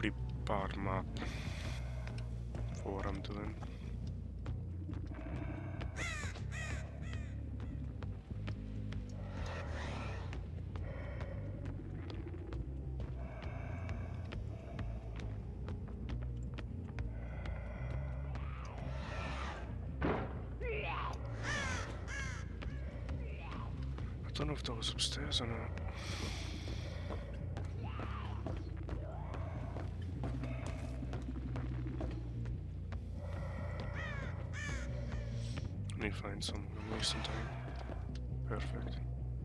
pretty bad map for what I'm doing. I don't know if that was upstairs or not. Let me find some. I'm wasting time. Perfect.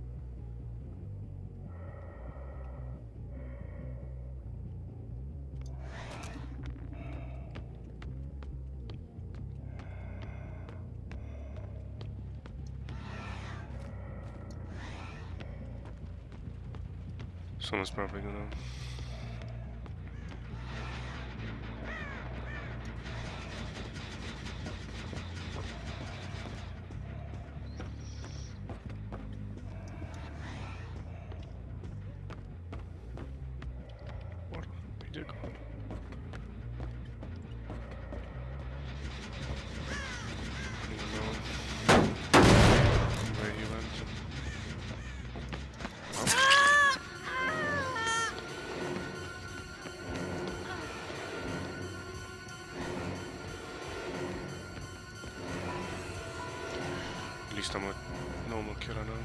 Someone's probably gonna. What? He did go. I don't know where he went. At least I'm a normal killer now.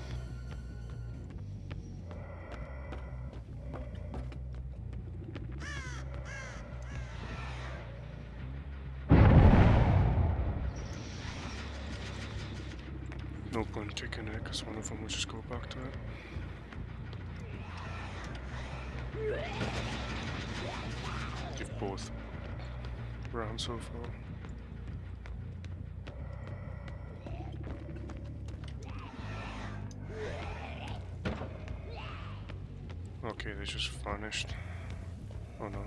No point taking it because one of them will just go back to it. You've both ran so far. Okay, they just vanished. Oh no.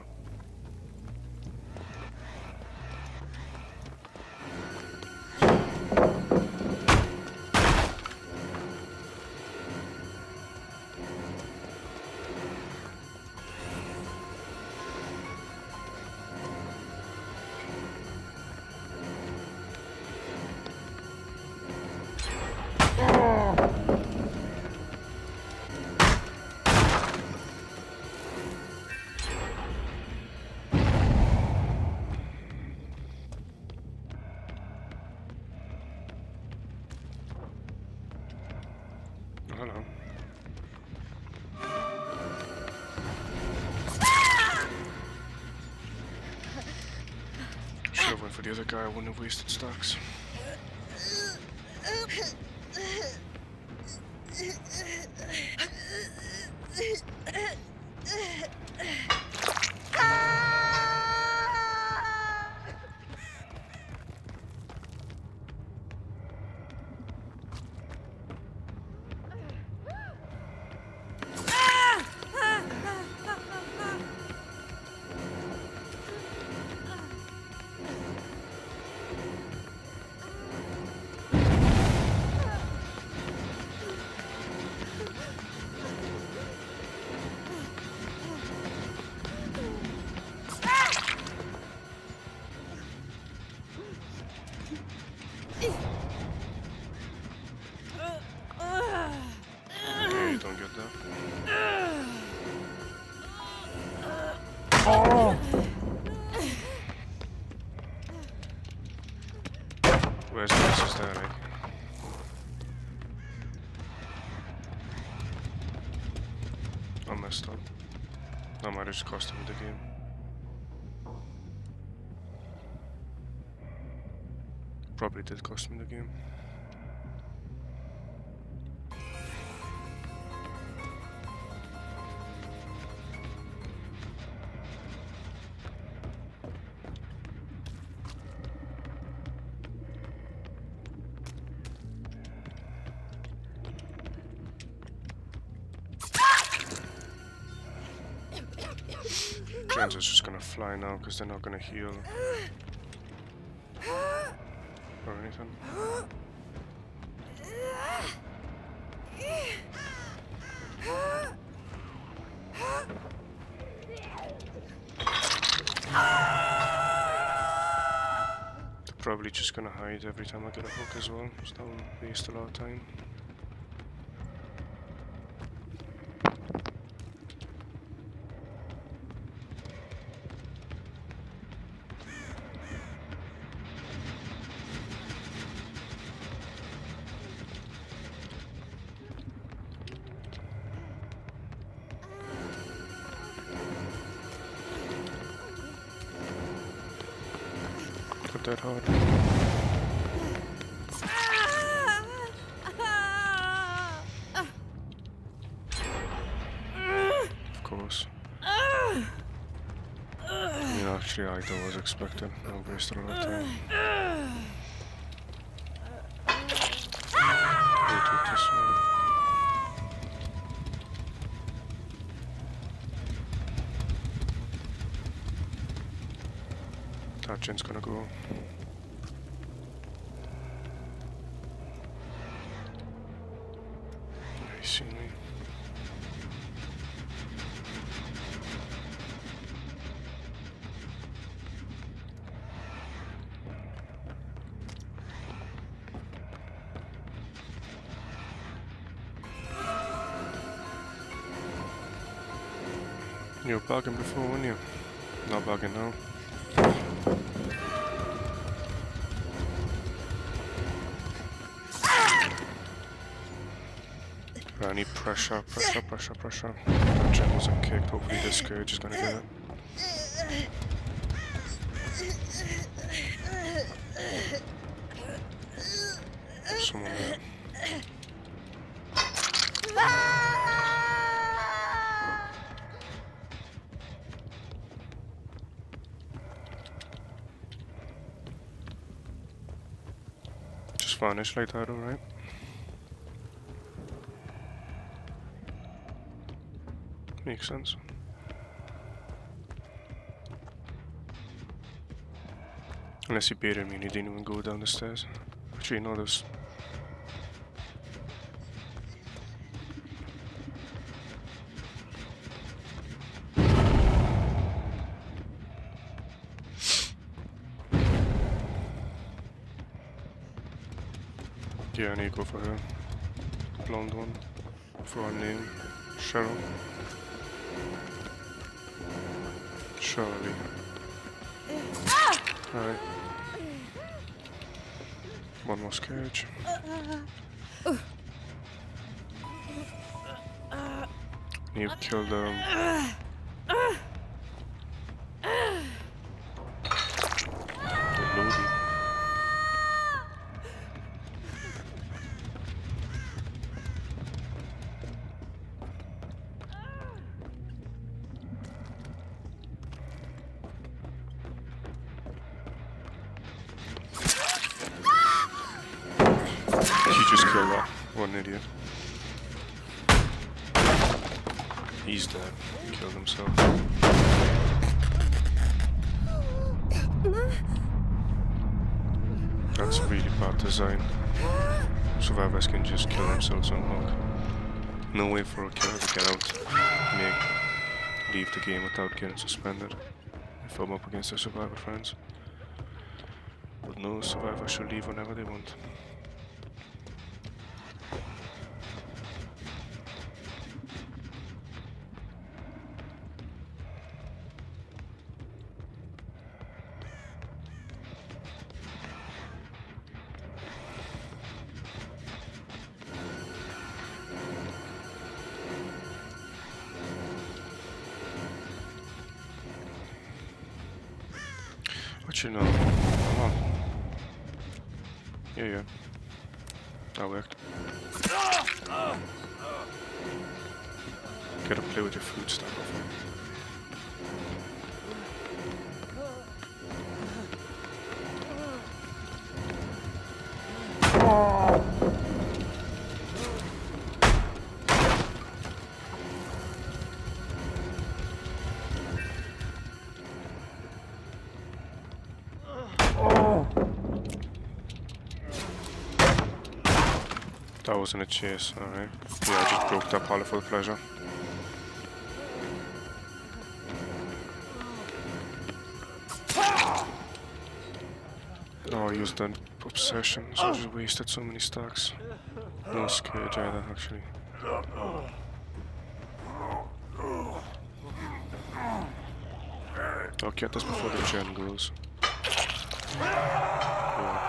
Hello. Should have went for the other guy, I wouldn't have wasted stacks. Okay, don't get that. Oh! Where's the message there, like? I messed up. That might have just cost him the game. Probably did cost me the game. Gens is just gonna fly now because they're not gonna heal or anything. probably just gonna hide every time I get a hook as well, so that will waste a lot of time. Got that hard. Of course. Yeah, actually, I was expecting. I wasted a lot of time. We'll take this one. That gen's gonna go. He's seen me. You were bugging before, weren't you? Not bugging now. I need pressure. That gen wasn't kicked. Hopefully this Scourge is gonna get it. Someone there. Just vanish like that, alright? Makes sense. Unless he baited me and he didn't even go down the stairs. Actually, no, there's... Yeah, I need to go for her. Blonde one. For her name. Cheryl. Charlie. Alright. One more Scourge. You killed Lodi. Just killed that. What an idiot. He's dead. He killed himself. That's really bad design. Survivors can just kill themselves on log. No way for a killer to get out. Leave the game without getting suspended. If I'm up against their survivor friends. But no survivor should leave whenever they want. Actually, no. Come on. Yeah. That worked. Gotta play with your food stuff. That wasn't a chase, alright. Yeah, I just broke that pallet for the pleasure. Oh, I used that obsession, so I just wasted so many stacks. No scared either, actually. I'll get this before the gen goes. Yeah.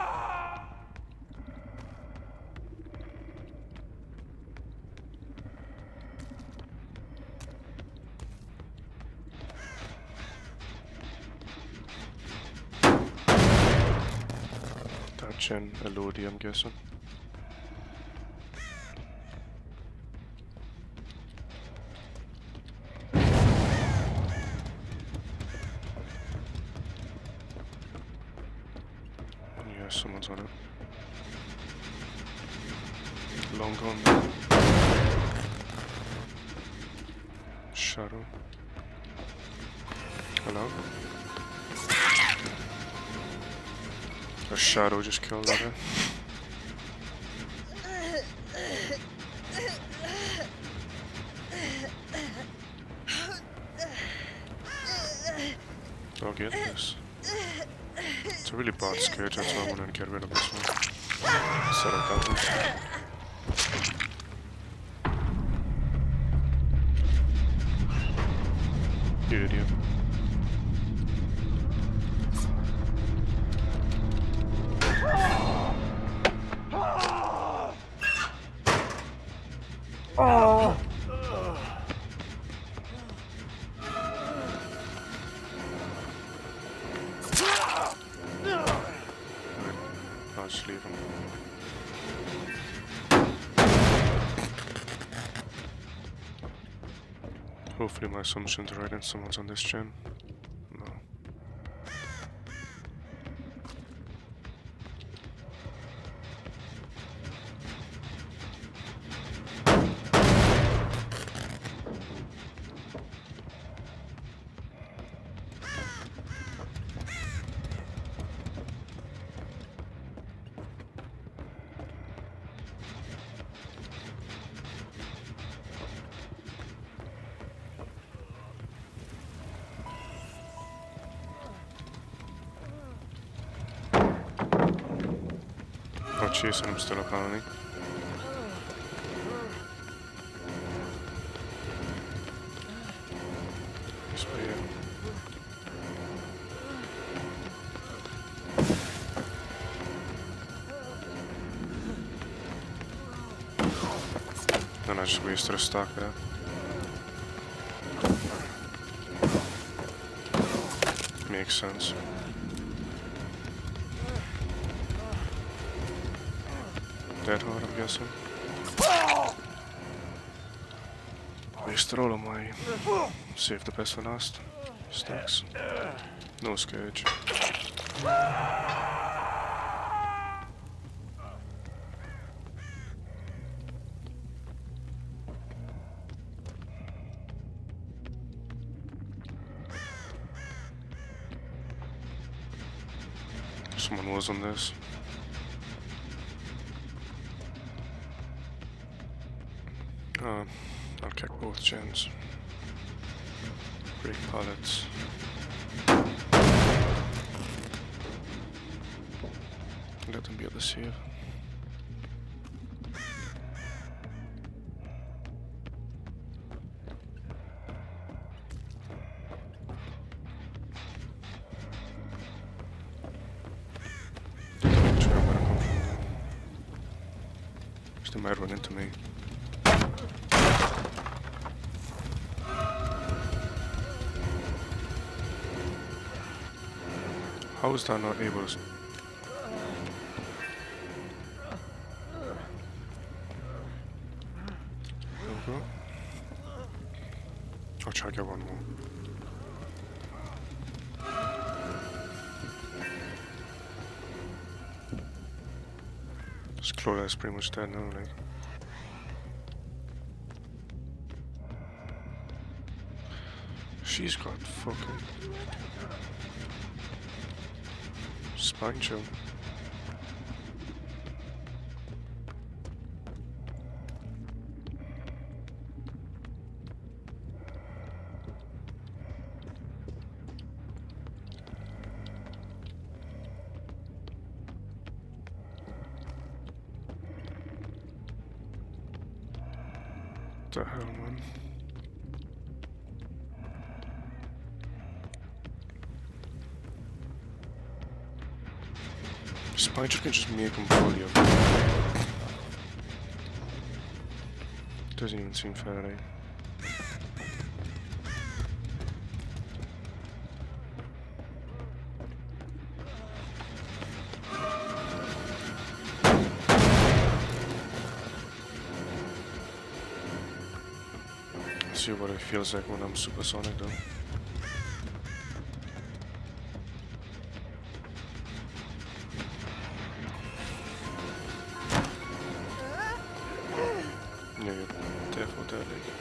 That gen Elodie, I'm guessing. Yeah, someone's on it. Long gone. Shadow. Hello? A shadow just killed that guy. I'll get this. It's a really bad scourge, that's why I want to get rid of this one. Instead of that one. You idiot. I'll just leave him. Hopefully my assumption's right and someone's on this gen. No. Oh, chasing him still apparently. And I just wasted a stack there. Makes sense. Dead hard, I'm guessing. Wasted all of my save the best for last stacks. No scourge. Someone was on this. I'll kick both gens. Break pallets. Let them be at the save. They might run into me. How is that not able to... There we go. I'll try to get one more. This Claudia is pretty much dead now, like. She's got fucking spine chill. the hell, man? Spider can just make him bully up. Doesn't even seem fair, eh? See what it feels like when I'm supersonic though. Yeah, you're careful with that,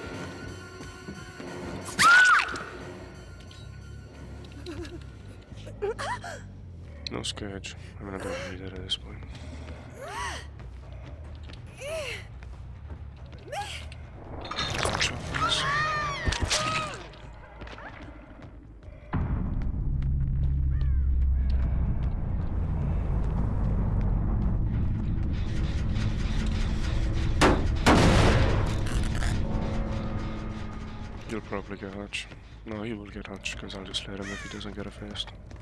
like. No scourge. I mean, I don't need it at this point. Watch out, please. You'll probably get Hutch. No, he will get Hutch, because I'll just let him if he doesn't get a fast.